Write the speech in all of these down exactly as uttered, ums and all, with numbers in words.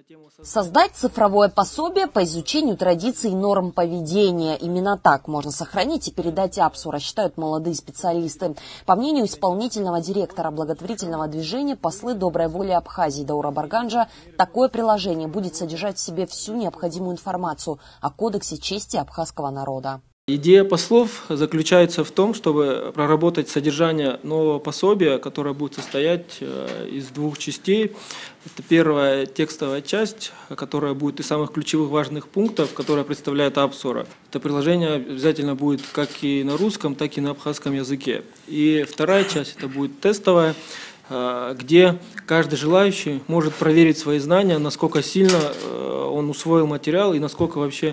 Создать цифровое пособие по изучению традиций и норм поведения. Именно так можно сохранить и передать Апсура, считают молодые специалисты. По мнению исполнительного директора благотворительного движения «Послы доброй воли Абхазии» Даура Барганджа, такое приложение будет содержать в себе всю необходимую информацию о кодексе чести абхазского народа. Идея послов заключается в том, чтобы проработать содержание нового пособия, которое будет состоять из двух частей. Это первая текстовая часть, которая будет из самых ключевых важных пунктов, которая представляет Апсура. Это приложение обязательно будет как и на русском, так и на абхазском языке. И вторая часть, это будет тестовая, где каждый желающий может проверить свои знания, насколько сильно он усвоил материал и насколько вообще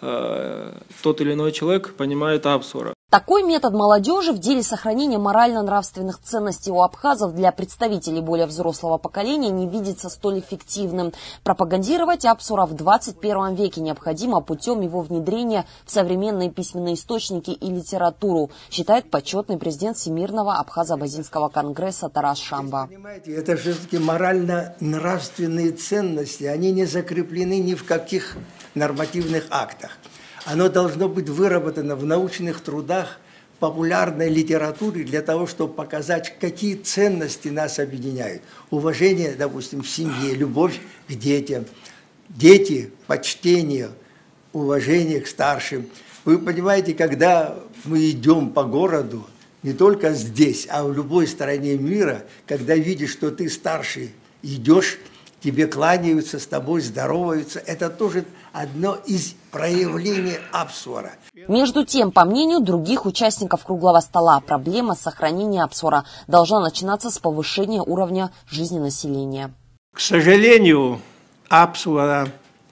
тот или иной человек понимает Апсура. Такой метод молодежи в деле сохранения морально-нравственных ценностей у абхазов для представителей более взрослого поколения не видится столь эффективным. Пропагандировать Апсура в двадцать первом веке необходимо путем его внедрения в современные письменные источники и литературу, считает почетный президент Всемирного абхазо-абазинского конгресса Тарас Шамба. Понимаете, это все-таки морально-нравственные ценности, они не закреплены ни в каких нормативных актах. Оно должно быть выработано в научных трудах, популярной литературе для того, чтобы показать, какие ценности нас объединяют. Уважение, допустим, в семье, любовь к детям, дети, почтение, уважение к старшим. Вы понимаете, когда мы идем по городу, не только здесь, а в любой стране мира, когда видишь, что ты старший, идешь, тебе кланяются, с тобой здороваются. Это тоже одно из проявлений Апсура. Между тем, по мнению других участников круглого стола, проблема сохранения Апсура должна начинаться с повышения уровня жизни населения. К сожалению, Апсура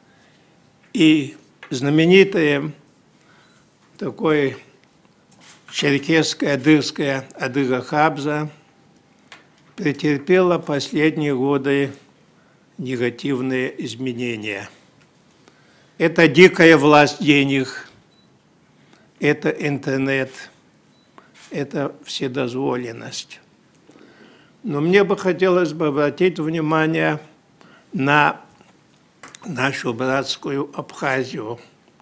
и знаменитое такое черкесское, адыгское Адыга-Хабза претерпела последние годы негативные изменения. Это дикая власть денег, это интернет, это вседозволенность. Но мне бы хотелось бы обратить внимание на нашу братскую Абхазию.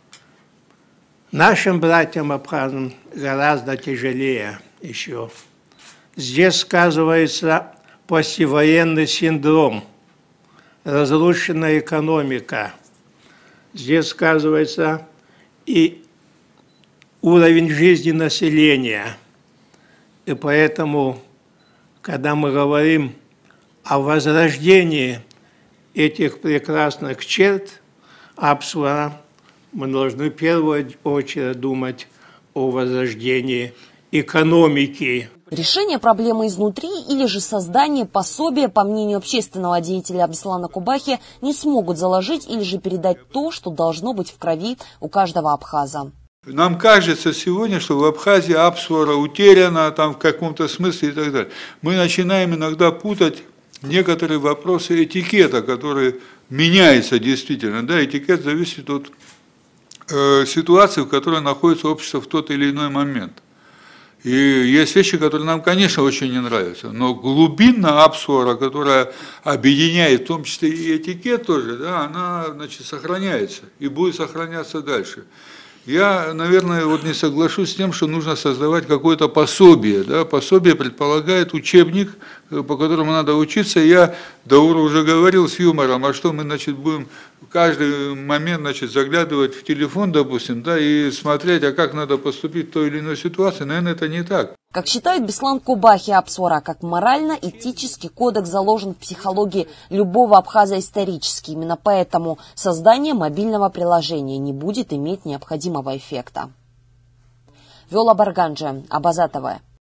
Нашим братьям абхазам гораздо тяжелее еще. Здесь сказывается послевоенный синдром, разрушенная экономика. Здесь сказывается и уровень жизни населения. И поэтому, когда мы говорим о возрождении этих прекрасных черт Апсура, мы должны в первую очередь думать о возрождении экономики. Решение проблемы изнутри или же создание пособия, по мнению общественного деятеля Абдислана Кубахи, не смогут заложить или же передать то, что должно быть в крови у каждого абхаза. Нам кажется сегодня, что в Абхазии Апсура утеряна там в каком-то смысле и так далее. Мы начинаем иногда путать некоторые вопросы этикета, которые меняются действительно. Да, этикет зависит от э, ситуации, в которой находится общество в тот или иной момент. И есть вещи, которые нам, конечно, очень не нравятся, но глубинная Апсура, которая объединяет в том числе и этикет тоже, да, она, значит, сохраняется и будет сохраняться дальше. Я, наверное, вот не соглашусь с тем, что нужно создавать какое-то пособие. Да? Пособие предполагает учебник, по которому надо учиться. Я Дауру уже говорил с юмором, а что мы, значит, будем в каждый момент, значит, заглядывать в телефон, допустим, да, и смотреть, а как надо поступить в той или иной ситуации. Наверное, это не так. Как считает Беслан Кубахи, Апсура как морально-этический кодекс заложен в психологии любого абхаза исторически. Именно поэтому создание мобильного приложения не будет иметь необходимого эффекта. Виола Барганджа, Абаза тэ вэ.